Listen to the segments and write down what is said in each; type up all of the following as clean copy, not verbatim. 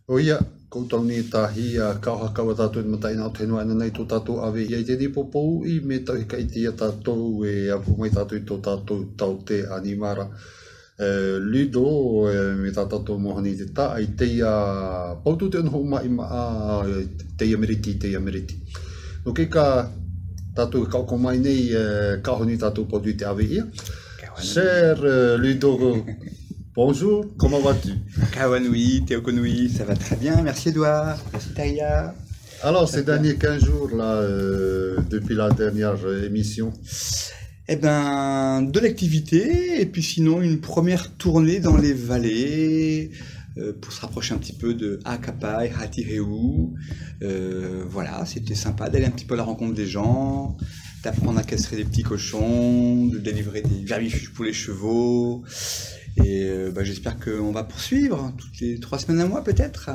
Oia, koutou ni tahi a kauha kaua tātou ni matai nā o tenua ana nei tō tātou awe iai te nipopou I me tau hika I tia tātou e apu mai tātou I tō tātou tau te animara. Ludo me tātou mohani te tā ai teia pautu te unho mai ma a teia meriti, teia meriti. No kei ka tātou kauko mai nei kahoni tātou pautu te awe ia. Cher Ludo, bonjour, comment vas-tu? Kawanui, Théokonui, ça va très bien, merci Edouard, merci Taïa. Alors, ces derniers 15 jours, là, depuis la dernière émission? Eh ben, de l'activité, et puis sinon une première tournée dans les vallées, pour se rapprocher un petit peu de Akapai, Hatireu. Voilà, c'était sympa d'aller un petit peu à la rencontre des gens, d'apprendre à castrer des petits cochons, de délivrer des vermifuges pour les chevaux. Et j'espère qu'on va poursuivre toutes les 3 semaines à mois peut-être.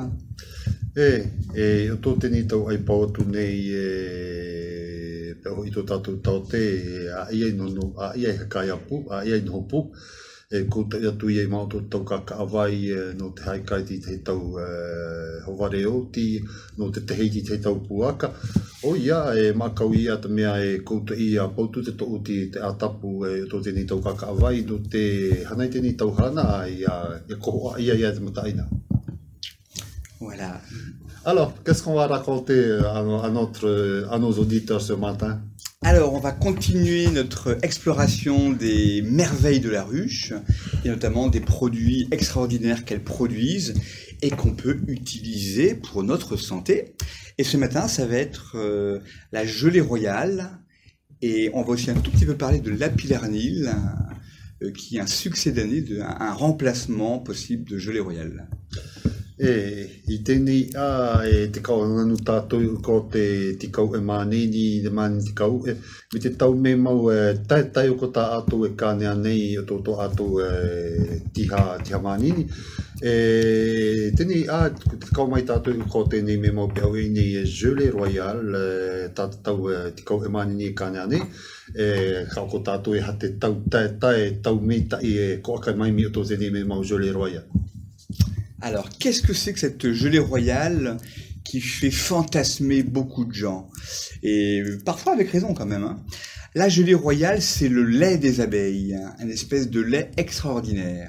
E o tō teni tau ai pautu nei peho I tō tātou taute a iai nono, a iai hakai apu, a iai nohopu. Kouta I atu iai mao tō tau kakaawai no te haikai ti te tau hovareo ti no te teheiti te tau puaka. O ia makau ia te mea kouta ia pautu te tō uti te atapu tō teni tau kakaawai no te hanai teni tau hana ia kohoa ia te mataina. Voilà. Alors, qu'est-ce qu'on va raconter à nos auditeurs ce matin? Alors, on va continuer notre exploration des merveilles de la ruche, et notamment des produits extraordinaires qu'elles produisent et qu'on peut utiliser pour notre santé. Et ce matin, ça va être la gelée royale, et on va aussi un tout petit peu parler de l'apilarnil, qui est un succédané, un remplacement possible de gelée royale. I tēnei te kau nganu tātou ko te tikau manini, te kau me te tau me mau tai o ko tā atou kānea nei o tō atou tiha manini. Tēnei te kau mai tātou ko tēnei me mau pe au nei gelée royale tātou tikau manini kānea nei. Kau ko tātou hate tau tau me tai ko akai mai mi o tō tēnei me mau gelée royale. Alors, qu'est-ce que c'est que cette gelée royale qui fait fantasmer beaucoup de gens? Et parfois avec raison quand même. Hein. La gelée royale, c'est le lait des abeilles, une espèce de lait extraordinaire.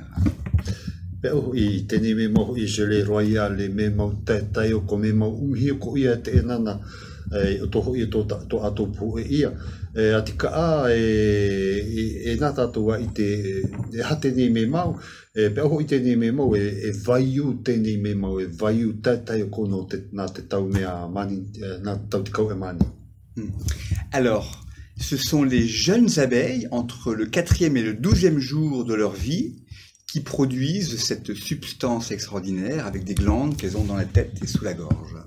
I tēnei me mau I gelée royale me mau tai o ko me mau umhi o ko ia te enana o toho I tō atou pu ia. Atika nā tātou I te hate nei me mau, pe oho I tēnei me mau vaiu tēnei me mau, vaiu tai o kono nā te tau mea mani, nā tau tikau mani. Alors, ce sont les jeunes abeilles, entre le 4e et le 12e jour de leur vie, qui produisent cette substance extraordinaire avec des glandes qu'elles ont dans la tête et sous la gorge.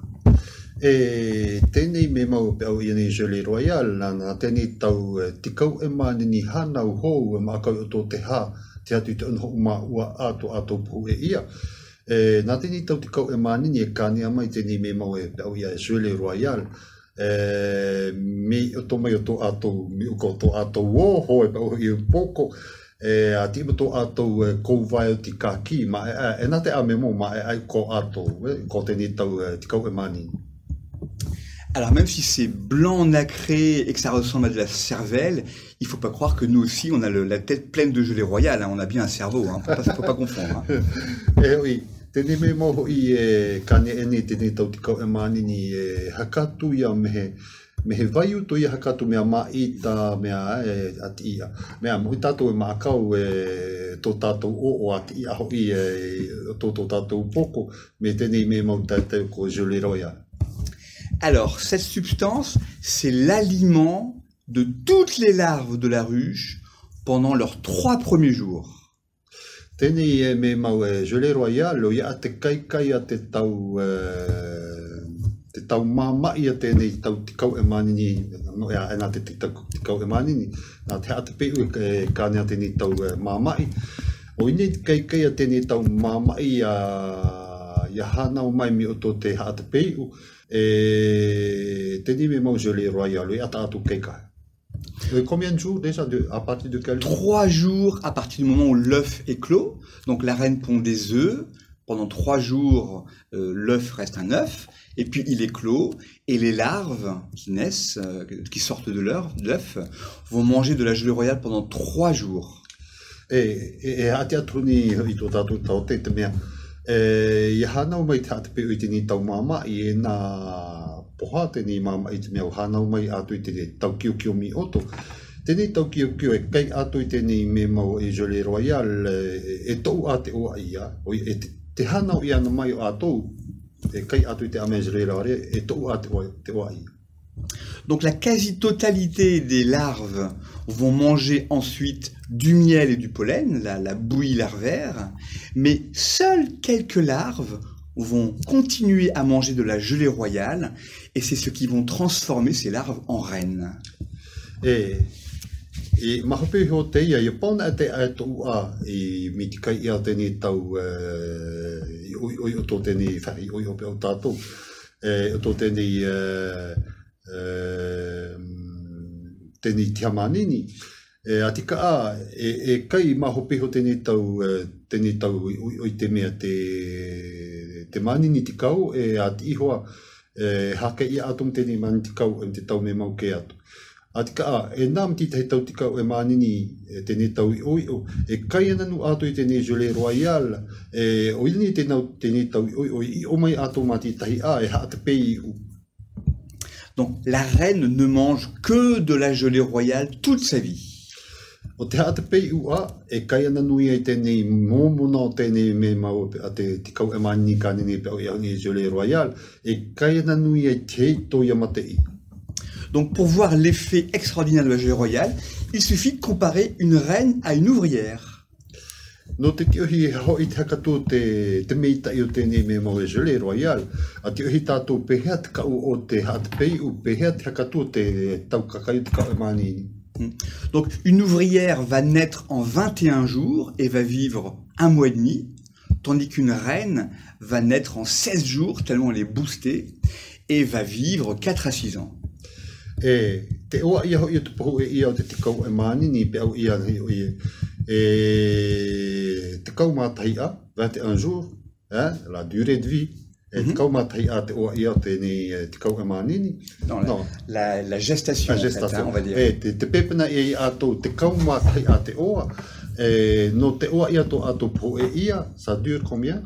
Tēnei me mau pe au ianei gelée royale, nā tēnei tau tikau manini hanau hou mākau o tō te hā, te atu te unho uma ua ato puhu ia. Nā tēnei tau tikau manini kānea mai tēnei me mau pe au ia gelée royale. Me o tō mai o tō ato, mi uko tō ato wō hoi pe au I poko, a tima tō ato kouwai o ti kāki, ma nā te ame mō ma ai ko ato, ko tēnei tau tikau manini. Alors même si c'est blanc nacré et que ça ressemble à de la cervelle, il faut pas croire que nous aussi on a la tête pleine de gelée royale, hein. On a bien un cerveau, hein. Faut pas confondre. Hein. Oui, tēnei me moho I kane ene tēnei tau tikau manini hakatu ia mehe vaiu to ia hakatu mea maita mea ati ia. Mea mohi tātou maakau tō tātou o ati ia hoi tō tātou poko me tēnei me mau tātou ko gelée royale. Alors, cette substance, c'est l'aliment de toutes les larves de la ruche pendant leurs 3 premiers jours. Tēnei me mau gelée royale, o ia te kai a te tau mamai a tēnei tau tikau manini, no ea nā te tikau manini, nā te ate peu kānea tēnei tau mamai. O inei kai a tēnei tau mamai ia hanau mai mi o tō te ate peu, tēnei me mau gelée royale, ia tātou keika. Combien de jours déjà à partir de quel jour? 3 jours à partir du moment où l'œuf est clos. Donc la reine pond des œufs. pendant 3 jours, l'œuf reste un œuf, et puis il éclot, et les larves qui naissent, qui sortent de l'œuf, vont manger de la gelée royale pendant 3 jours. E ati atuni i tō tātou tau te mea, i hanau mai te ate peo i tēnei tau māma i e nā poha tēnei māma i te mea o hanau mai atu i tēnei tau kio mi oto. Tēnei tau kio e kai atu i tēnei me mau e gelée royale e tau a te oa ia, te hanau i ana mai o atou, e kai atu i te ame gelée royale e tau a te oa ia. Donc la quasi-totalité des larves vont manger ensuite du miel et du pollen, la bouillie larvaire, mais seules quelques larves vont continuer à manger de la gelée royale, et c'est ce qui vont transformer ces larves en reines. E mahope ho te ia, i pona te ato ua i mitikai ia tēnei tau oi o tō tēnei whari, oi o pe o tātou, o tō tēnei tēnei tiamanini. Atika a, kai mahope ho tēnei tau oi te mea te manini tikau, ati ihoa hake ia atum tēnei mani tikau te tau me mau ke atu. Atika a, nām titahi tau tikau manini tēnei tau i oi o, kai ananu ato i tēnei gelée royale, o ilini tēnei tau i oi o, i o mai ato mati tahi a, haate pei u. Donc la reine ne mange que de la gelée royale toute sa vie. O te haate pei ua, kai ananu ia i tēnei mōmona o tēnei me mau a te tikau manini kānene pe au i gelée royale, kai ananu ia i te tō yamatei. Donc pour voir l'effet extraordinaire de la gelée royale, il suffit de comparer une reine à une ouvrière. No te kiohi hoi te hakato te meita i o tēnei me mau e gelée royale, a te ohi tātou pehea te kau o te haate pei u pehea te hakato te tau kakai te kau manini. Donc une ouvrière va naître en 21 jours et va vivre 1 mois et demi, tandis qu'une reine va naître en 16 jours, tellement elle est boostée, et va vivre 4 à 6 ans. Te oa ia hoi te pohu ia o te tikau manini pe au ia te kau mātai a, 21 jours, la durée de vie, te kau mātai a te oa ia o te kau manini. Non, la gestation, en fait, on va dire. Te pepena i ato te kau mātai a te oa, no te oa ia to ato pohu ia, ça dure combien?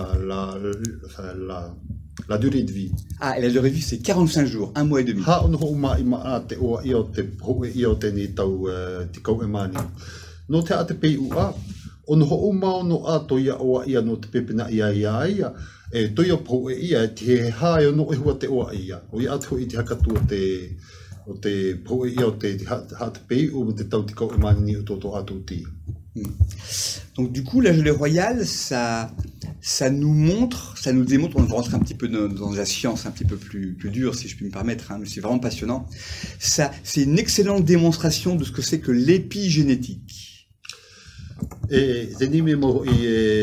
La durée de vie. Ah, et la durée de vie, c'est 45 jours, 1 mois et demi. Ha ono ho mai ma te oa ia o te pohu ia o tēnei tau te kau manini. No te ate pei ua, ono ho mao no ato ia oa ia no te pepena ia, toia pohu ia, te hae ono e hua te oa ia. O ia atu i te hakatu o te pohu ia o te hate pei o te tau te kau manini o toto atu tia. Donc du coup, la gelée royale, ça nous montre, ça nous démontre, on va rentrer un petit peu dans la science un petit peu plus dure, si je puis me permettre, mais c'est vraiment passionnant. Ça, c'est une excellente démonstration de ce que c'est que l'épigénétique. Et tēnei me mo i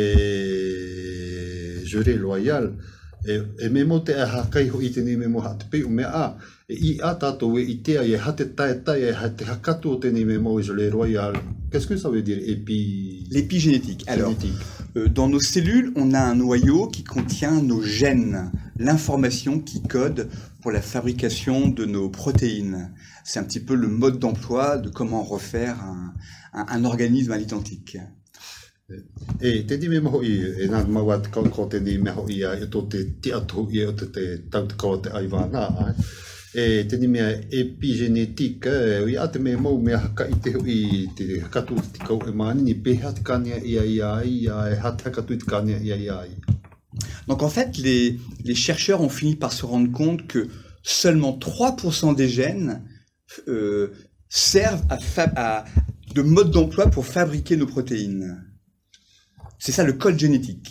gelée royale, me mo te hakai ho i tēnei me mo hate pei o mea a, i a tātou i tea i hate tae te hakatu o tēnei me mo i gelée royale. Qu'est-ce que ça veut dire l'épigénétique? Alors, dans nos cellules, on a un noyau qui contient nos gènes, l'information qui code pour la fabrication de nos protéines. C'est un petit peu le mode d'emploi de comment refaire un organisme à l'identique. Tēnei me maho i, nā maua te kau tēnei me maho i o tō te atu i o te tau te kau te aiwana. Tēnei mea epigénétique, i ate me mau mea haka i te hui te hakatu te kau manini, peha te kānea hate hakatu te kānea ia. Donc en fait, les chercheurs ont fini par se rendre compte que seulement 3% des gènes servent de mode d'emploi pour fabriquer nos protéines. C'est ça le code génétique.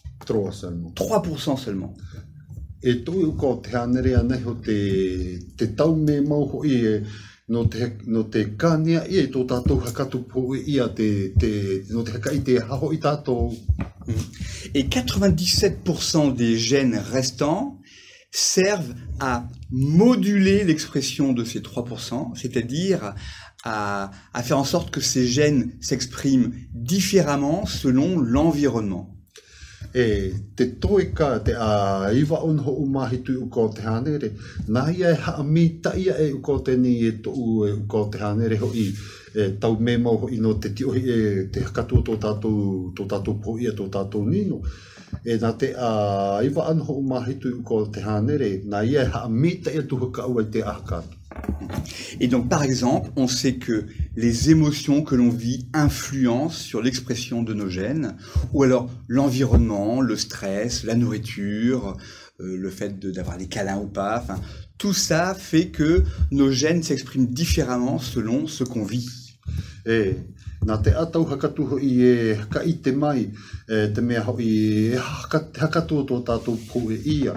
3% seulement. E toi ko te hanere ana ho te tau me mau ho i no te kānea i tō tātou hakatu po ia no te haka i te haho i tātou. Et 97% des gènes restants servent à moduler l'expression de ces 3%, c'est-à-dire à faire en sorte que ces gènes s'expriment différemment selon l'environnement. te toika te a iwa on ho umahi tu uko te hanere. Nā ia e haa mita ia e uko te ni e to uko te hanere ho I tau me mau ho ino te tio te hakatua tō tātou po ia tō tātou nino. Nā te a iwa an ho umahi tu uko te hanere. Nā ia e haa mita ia tu haka ua te ahakatu. Et donc, par exemple, on sait que les émotions que l'on vit influencent sur l'expression de nos gènes, ou alors l'environnement, le stress, la nourriture, le fait d'avoir des câlins ou pas, enfin, tout ça fait que nos gènes s'expriment différemment selon ce qu'on vit. Nā te atau hakatu ho I haka I te mai, te mea ho I hakatu tō tātou po ia.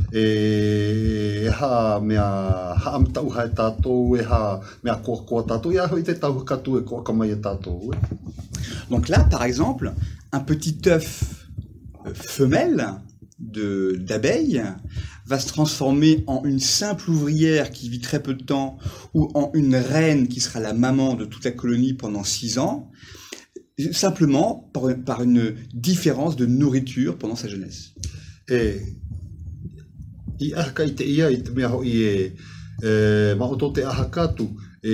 Ha mea haamtau hai tātou, ha mea koa tātou, ia hoi te tau hakatu e koa kamai e tātou. Donc là, par exemple, un petit œuf femelle d'abeille va se transformer en une simple ouvrière qui vit très peu de temps ou en une reine qui sera la maman de toute la colonie pendant 6 ans, simplement par une différence de nourriture pendant sa jeunesse. I ahaka I te ia I te mea ho I maoto te ahakatu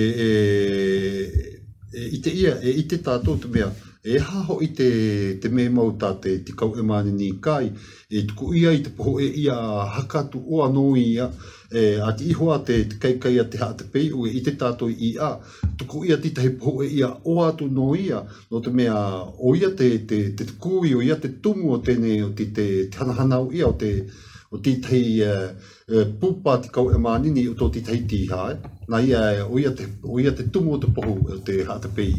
I te ia I te tātou te mea haho I te me mau tā te tikau e mani ni kai tuku ia I te poho ia hakatu o anō ia a te ihoa te kaikai a te haa te pei o I te tātou I a tuku ia titahi poho ia o atu no ia no te mea o ia te kui o ia te tumu o tēne o te hanahana o ia o titahi pupa tikau e manini o tō titahi tiha. Nā ia o ia te tumu o te poho o te haa te pei.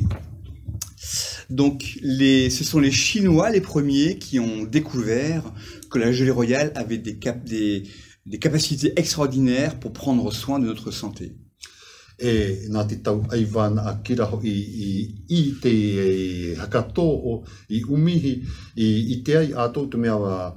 Donc, ce sont les Chinois les premiers qui ont découvert que la gelée royale avait des capacités extraordinaires pour prendre soin de notre santé. Nā te tau aiwana a kira ho I te hakato I umihi I te ai ato te mea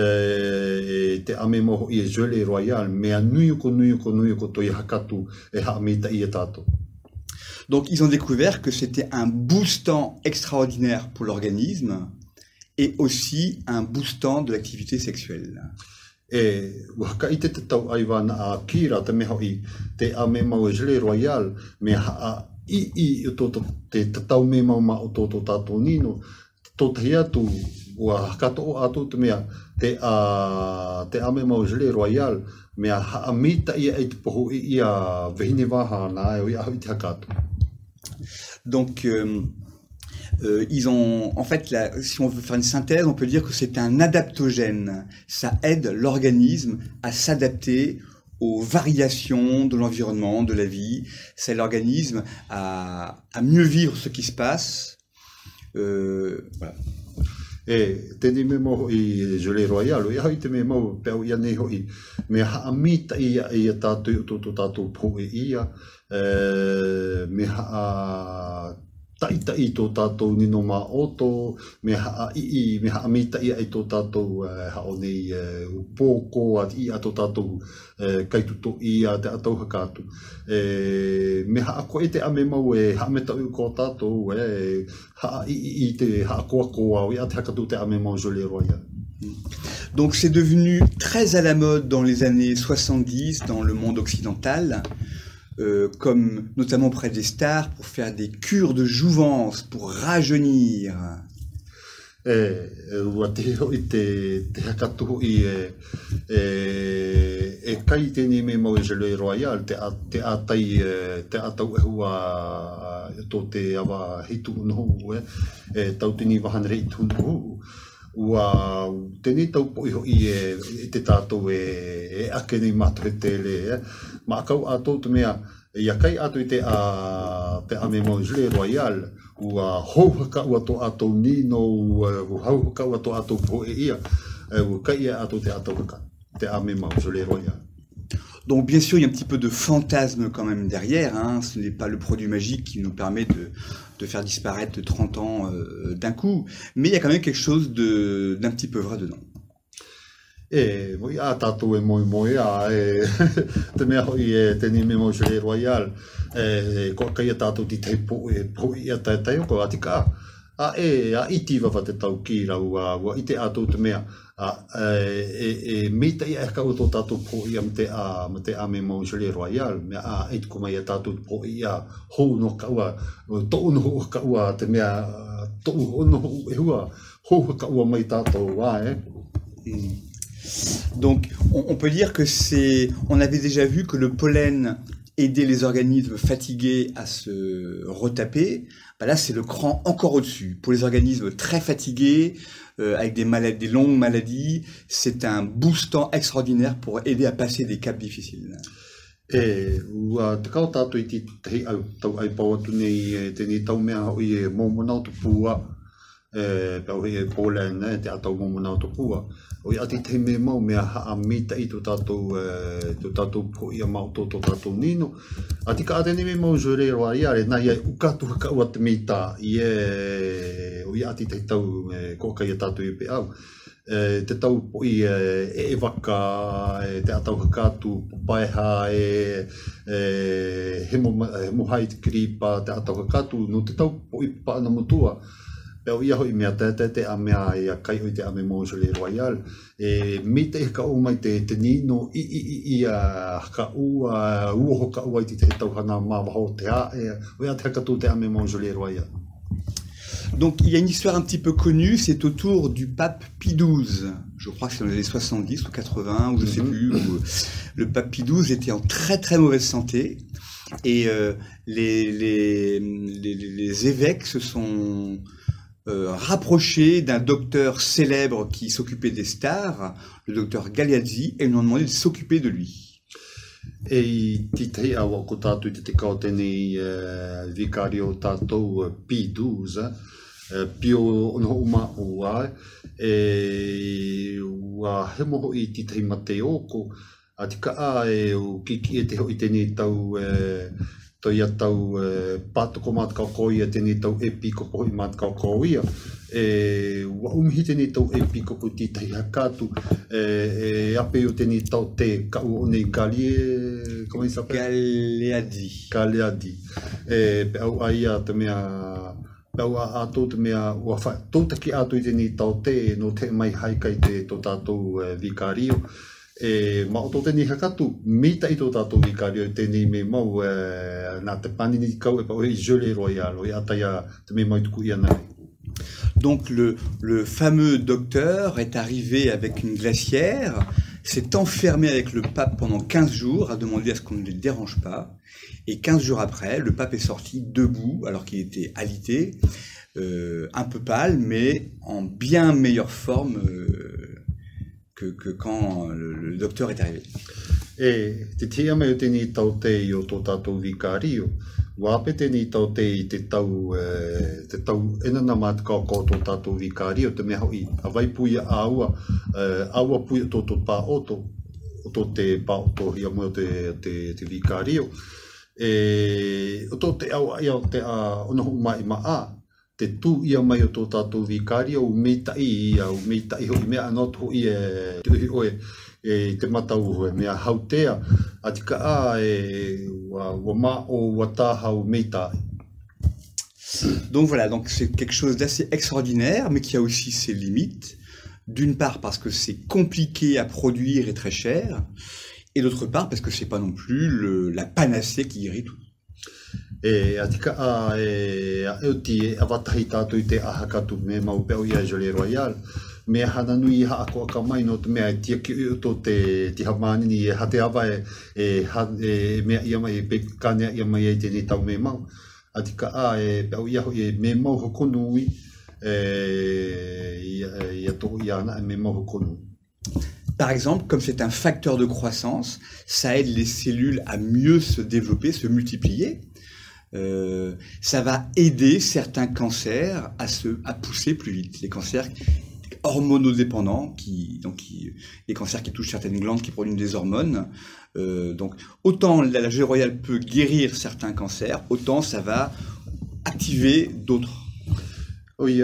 te ame moho I gelée royale mea nuiuko toi hakatu haa mita I tato. Donc ils ont découvert que c'était un boostant extraordinaire pour l'organisme et aussi un boostant de l'activité sexuelle. Waka I te tau aiwana a kira te meho I te ame mau gelée royale mea haa I te tau me mau ma o tō tātou nino tō tahi atu ua hakato o atu te mea te ame mau gelée royale mea haa mita ia te poho ia vehine waha nā o ia hau te hakato. Donc, ils ont, en fait, si on veut faire une synthèse, on peut dire que c'est un adaptogène. Ça aide l'organisme à s'adapter aux variations de l'environnement, de la vie. Ça aide l'organisme à mieux vivre ce qui se passe. Voilà. Tēnei me mo I gelée royale, ia hoi te me mo pēo ia nei hoi, me haa mita ia tātou tō tātou poe ia, me haa taita I tō tātou nino mā oto, me haa mita ia tō tātou hao nei pōko I tō tātou kaituto ia te atau hakatu. Me haa koe te ame mau haa me tau ko tātou haa I te haa koa ia te hakatu te ame mau gelée royale. Donc c'est devenu très à la mode dans les années 70 dans le monde occidental. Comme notamment près des stars, pour faire des cures de jouvence, pour rajeunir. Ua te hoi te hakatu hoi kai tēnei me mau gelée royale, te atau hua tō te awa hitu unohu, tau tini wahana rei tunu. Ua tēnei tau poi hoi te tātou ake nei mātou he tele. Ma akau atou te mea, ia kai atu te ame mau gelée royale, ua houhaka ua tō atou nino, houhaka ua tō atou poe ia, ua kai ia atu te atau haka, te ame mau gelée royale. Donc bien sûr, il y a un petit peu de fantasme quand même derrière, hein. Ce n'est pas le produit magique qui nous permet de faire disparaître 30 ans d'un coup, mais il y a quand même quelque chose d'un petit peu vrai dedans. Moi a tātou moi te mea hoi tēnei me mau gelée royale, ko kai a tātou ti tei po ia tai ko atika. iti wa te tau ki rau wa i te ato te mea me te ia ka o tō tātou po ia me te ame Mausolea Royal mea e tuku mai a tātou po ia hou no ka ua tō no hou ka ua te mea tō no hou e hua hou ka ua mai tātou wā Donc on peut dire que on avait déjà vu que le pollen aidait les organismes fatigués à se retaper. Là, c'est le cran encore au-dessus. Pour les organismes très fatigués, avec des longues maladies, c'est un boostant extraordinaire pour aider à passer des caps difficiles. Te kao tātou i te au tau ai pau atu nei tēnei tau mea hoi e mōmonau tu pua pau hei e pollen te atau mōmonau tu pua hoi ati te me mau mea haa mita i tu tātou po ia mau tō tātou nino ati ka atene me Mausolea Royal nai ai ukatu haka ua te mita i hoi ati te tau ko kai a tātou i pe au te tau po i e waka te atau hakatu paeha he mohai te kiripa te atau hakatu no te tau po i paana motua peo ia hoi mea te a mea e a kai hoi te ame Mausolea Royal me te heka o mai te nino i a haka ua uoho ka ua i te tau hana mawaho te a hoi a te hakatu te ame Mausolea Royal. Donc il y a une histoire un petit peu connue, c'est autour du pape Pie XII. Je crois que c'est dans les années 70 ou 80, ou je ne sais plus. Où le pape Pie XII était en très très mauvaise santé. Et les évêques se sont rapprochés d'un docteur célèbre qui s'occupait des stars, le docteur Galeazzi, et lui ont demandé de s'occuper de lui. E titei awa ko tātou te kao tēnei vicario tātou Pie XII pio ono uma ua ua he moho i titei mate oko a tika a o kiki e te hoi tēnei tau toi a tau pātoko mātakau koia tēnei tau epiko pohi mātakau koia wa umhi tēnei tau epiko po titei hakatu ape o tēnei tau te kau o nei comment il s'appelle? Galeazzi. Pe au aia te mea pau a tō te mea ua whai tōtaki ato i tēnei tau te no te mai haikai te tō tātou vicario ma o tō tēnei hakatu mita i tō tātou vicario tēnei me mau nā te panini kau e pau hei Mausolea Royal o i ataia te me mai tuku ia nai. Donc le fameux docteur est arrivé avec une glacière, s'est enfermé avec le pape pendant 15 jours, a demandé à ce qu'on ne le dérange pas. Et 15 jours après, le pape est sorti debout, alors qu'il était alité, un peu pâle, mais en bien meilleure forme que quand le docteur est arrivé. Te tia mai o tēnei tau te i o tō tātou vicario, wāpe tēnei tau te i te tau enana mātakau ko tō tātou vicario, te mea hoi, a vai puia aua puia tō pā oto, o tō te pā oto hia mo te vicario, o tō te au ai au te onohu mai maa, te tū ia mai o tō tātou vicario, o meitai hoi mea anot hoi te uhi oe, te matau mea hautea, a tika a wa ma o wataha o meitai. Donc voilà, donc c'est quelque chose d'assez extraordinaire, mais qui a aussi ses limites. D'une part parce que c'est compliqué à produire et très cher, et d'autre part parce que c'est pas non plus la panacée qui guérit tout. A tika a euti awatahi tātou i te ahakatu me mau peo i Mausolea Royal. Me hana nui ha ako ka mai no te mea tia ki o to te hamanini e hate awa mea ia mai pe kanea ia mai e tēnei tau me mau. A tika a peo ia hoi me mau hokonui ia toho ia ana me mau hokonui. Par exemple, comme c'est un facteur de croissance, ça aide les cellules à mieux se développer, se multiplier. Ça va aider certains cancers à pousser plus vite. Les cancers hormonodépendants, les cancers qui touchent certaines glandes qui produisent des hormones. Donc, autant la Mausolea Royal peut guérir certains cancers, autant ça va activer d'autres. Oui,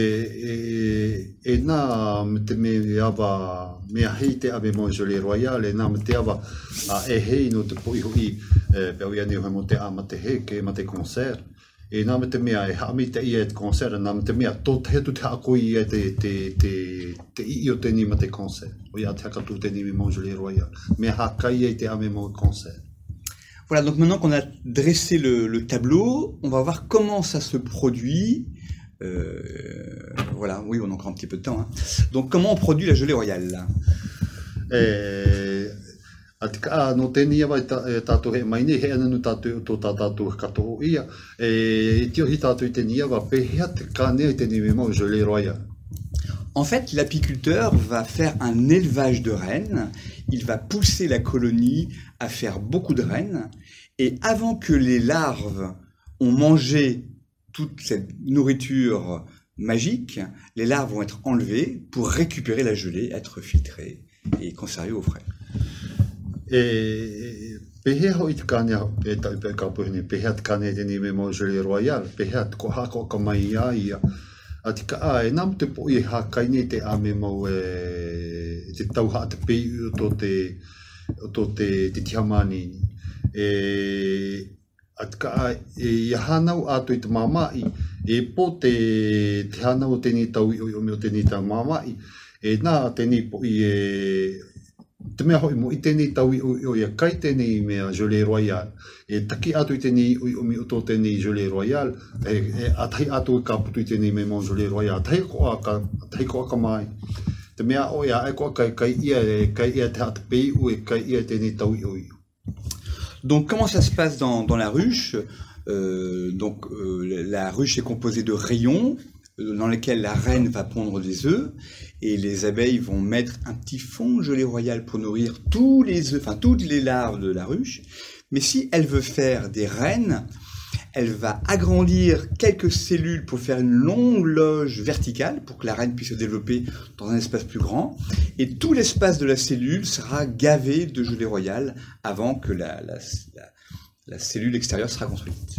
nā me te me awa mea hei te ame Mausolea Royal, nā me te awa hei no te poi hoi peo ia ni hoi mo te ama te he ke ma te concert. e nā me te mea e haami te ia e te concert, nā me te mea tō te hetu te ako i e te i o tēni ma te concert. O ia te hakatu tēni me Mongelé Royal. Mea hakai e te ame mo concert. Voilà, donc maintenant qu'on a dressé le tableau, on va voir comment ça se produit. Voilà, oui, on a encore un petit peu de temps. Hein. Donc, comment on produit la gelée royale? Atika no tēni awa tātou he maine, he ananu tātou tō tātou kato ia. Tio hi tātou i tēni awa, pehea te kānea i tēni me mau gelée royale. En fait, l'apiculteur va faire un élevage de rennes, il va pousser la colonie à faire beaucoup de rennes, et avant que les larves ont mangé toute cette nourriture magique, les larves vont être enlevées pour récupérer la gelée, être filtrée et conservée au frais. Pehea hoi te kānea, ka puhine, pehea te kānea tēni me mau gelée royale, pehea te ko hako ka mai ia ia. Atika e nām te po i hakaine te ame mau te tauha te pei o tō te tihamani. Atika i hanau ato i te mamai, po te hanau tēni tau i o meo tēni tau mamai, nā tēni po i te mea hoi mo i tēnei tau i o ia kai tēnei mea gelée royale. Taki atu i tēnei o mi o tō tēnei gelée royale, atahi atu i ka putu i tēnei me Mongelé Royal, atahi ko aka mai. Te mea o ia, ko aka kai ia te hata pei u e kai ia tēnei tau i o i. Donc, comment ça se passe dans la ruche? La ruche est composée de rayons dans lesquels la reine va pondre des œufs et les abeilles vont mettre un petit fond gelée royale pour nourrir tous les œufs, enfin toutes les larves de la ruche. Mais si elle veut faire des reines, elle va agrandir quelques cellules pour faire une longue loge verticale pour que la reine puisse se développer dans un espace plus grand. Et tout l'espace de la cellule sera gavé de gelée royale avant que la cellule extérieure sera construite.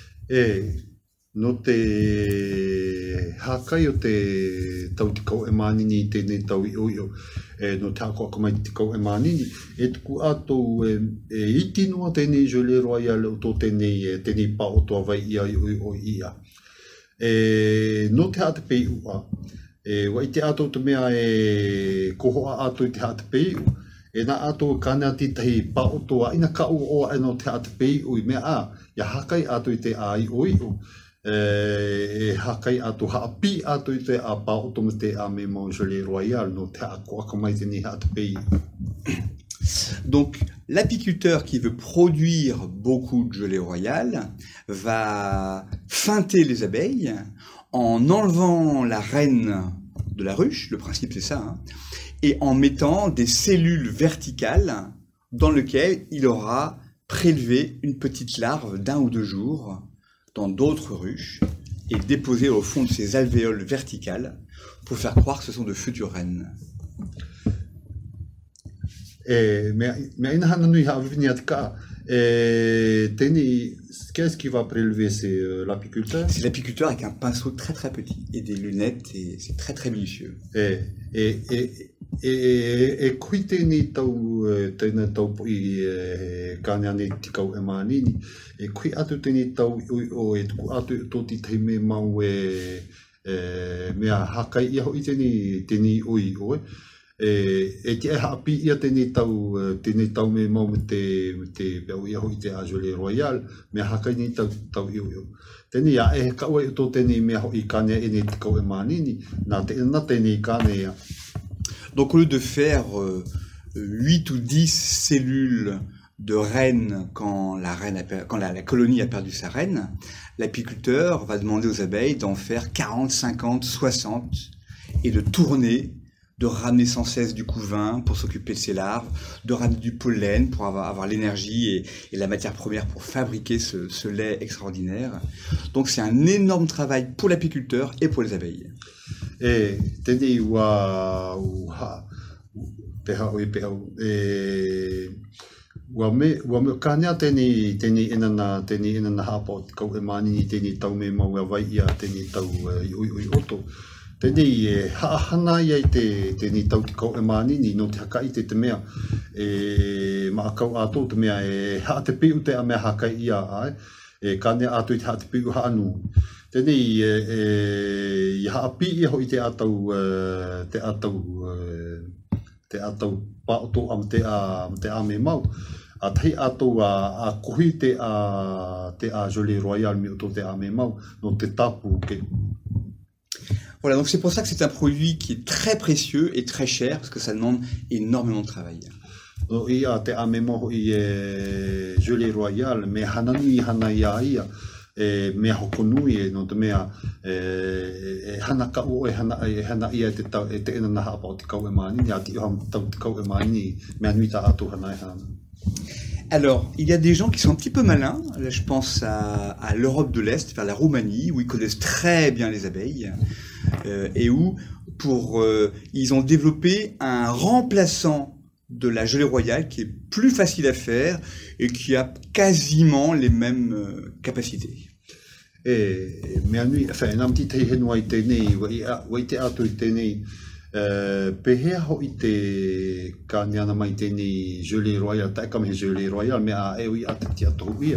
No te hakai o te tau tikau e manini i tēnei tau i oio, no te hako akamai tikau e manini, tuku atou iti noa tēnei gelée royale o tō tēnei pa o tō vai ia i o ia. No te hata pei ua, wa i te atou te mea kohoa atou i te hata pei u, nā atou kānea titahi pa o tō ina ka o no te hata pei u i mea ia hakai atou i te a i o i o. Hakai atu haapi atu i te a pao tome te a me mau gelée royale no te ako akamai tēnei hata pei. Donc, l'apiculteur qui veut produire beaucoup de gelée royale va feinter les abeilles en enlevant la reine de la ruche, le principe c'est ça, hein, et en mettant des cellules verticales dans lesquelles il aura prélevé une petite larve d'1 ou 2 jours dans d'autres ruches et déposé au fond de ces alvéoles verticales pour faire croire que ce sont de futures reines. Qu'est-ce qui va prélever? C'est l'apiculteur? C'est l'apiculteur avec un pinceau très très petit et des lunettes, et c'est très très minutieux. Kui tēnei tau po i kānea nei tikau e manini, kui atu tēnei tau o tuku atu tō titahi me mau mea hakai ia hoi tēnei oi oe. Te haapi ia tēnei tau me mau me te pēo ia hoi te a gelée royale, mea hakai nei tau i o. Tēnei a kaua i tō tēnei mea hoi kānea e nei tikau e manini, nā tēnei kānea. Donc, au lieu de faire 8 ou 10 cellules de reines quand la colonie a perdu sa reine, l'apiculteur va demander aux abeilles d'en faire 40, 50, 60 et de tourner, de ramener sans cesse du couvain pour s'occuper de ses larves, de ramener du pollen pour avoir l'énergie et la matière première pour fabriquer ce lait extraordinaire. Donc, c'est un énorme travail pour l'apiculteur et pour les abeilles. Tēnei ua peha oi peha ua me kānea tēnei enana hapa o tikau e manini tēnei tau me mau e vai ia tēnei tau i oto. Tēnei haahana ia i tēnei tau tikau e manini no te haka i te mea maakau ato te mea haa te piu te a mea haka ia ai. kane ato I te hatipiku haanu. Tēnei, I haapi I hoi te atau paoto am te a me mau. A tahi ato a kohi te a Gelée Royale mi oto te a me mau, no te tapu ke. Voilà, donc c'est pour ça que c'est un produit qui est très précieux et très cher, parce que ça demande énormément de travail. No ia te a me mau I Gelée Royale, me hananui hana ia ia, mea hokonui no te mea hana ka o hana ia te ena naha apa o te kau e manini, a ti o ham tau te kau e manini, mea nui ta ato hana e hana. Alors, il y a des gens qui sont un petit peu malins. Là, je pense à l'Europe de l'Est, vers la Roumanie, où ils connaissent très bien les abeilles, et où ils ont développé un remplaçant de la gelée royale qui est plus facile à faire et qui a quasiment les mêmes capacités. Mea nui, nam ti tei henua I tēnei, wai te ato I tēnei, pehea ho I te kāniana mai tēnei Gelée Royale, tae kam he Gelée Royale, mea ui ate ti ato ia.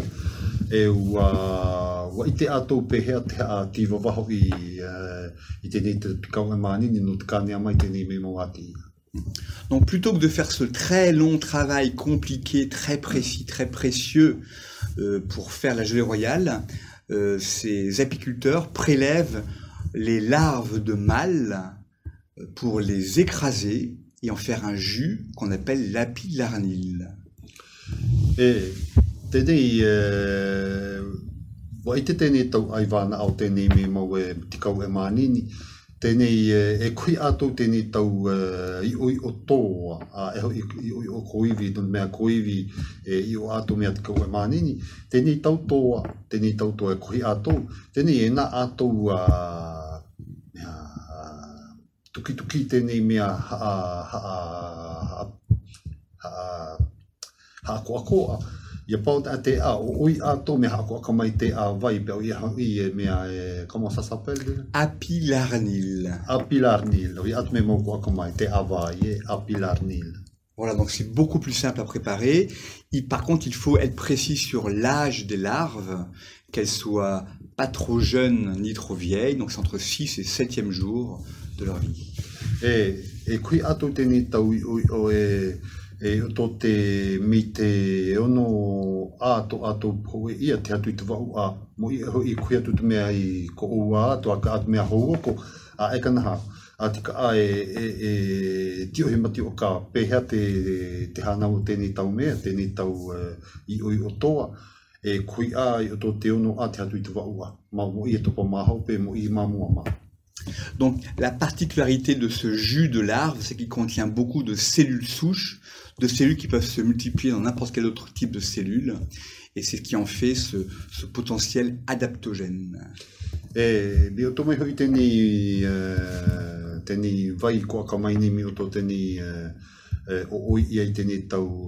Wai te ato pehea te a tiva waho I tēnei te kau e manini no te kānia mai tēnei me mau ati ia. Donc plutôt que de faire ce très long travail compliqué, très précis, très précieux pour faire la gelée royale, ces apiculteurs prélèvent les larves de mâles pour les écraser et en faire un jus qu'on appelle l'apilarnyle. Tēnei, wai te tēnei tau aiwana au tēnei me mau te kau e manini, tēnei kui ato tēnei tau I oi o toa, I oi o koiwi, no mea koiwi I o ato mea te kau e manini, tēnei tau toa e kui ato, tēnei nā ato tuki tēnei mea haakoakoa, ia pau te a oi ato me haakoaka mai te a vai, peo I mea, comment ça s'appelle? Apilarnyle. Apilarnyle, oui, at me mau koaka mai te a vai, apilarnyle. Voilà, donc c'est beaucoup plus simple à préparer. Par contre, il faut être précis sur l'âge des larves, qu'elles soient pas trop jeunes ni trop vieilles, donc c'est entre 6 et 7e jour de leur vie. Kui ato tēnei tau to te mi te ono ato poe ia te atu I te wau a mo I kui atu te mea I ko ua ato a mea houoko a ekanaha a tika a tio he mati o ka pehea te hanau tēnei tau mea, tēnei tau I oi o toa kui a I o to te ono a te atu I te wau a mo I topa mahau pe mo I mamua ma. Donc la particularité de ce jus de larve, c'est qu'il contient beaucoup de cellules souches, de cellules qui peuvent se multiplier dans n'importe quel autre type de cellules, et c'est ce qui en fait ce potentiel adaptogène. Mi o tomai hoi tēnei vai koa ka mai ni mi o to tēnei o oi ia I tēnei tau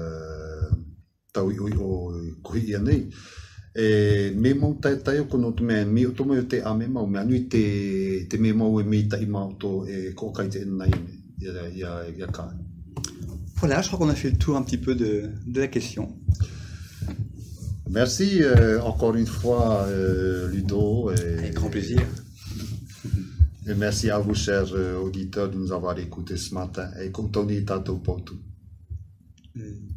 I oi o kohi ia nei. Me mau tai o kono te mea, mi o tomai o te a me mau, me anui te me mau mi tai mau to ko kai te nai ia ka. Voilà, je crois qu'on a fait le tour un petit peu de la question. Merci encore une fois Ludo. Avec grand plaisir. Et merci à vous chers auditeurs de nous avoir écoutés ce matin. Et comme Tony Tato Potu.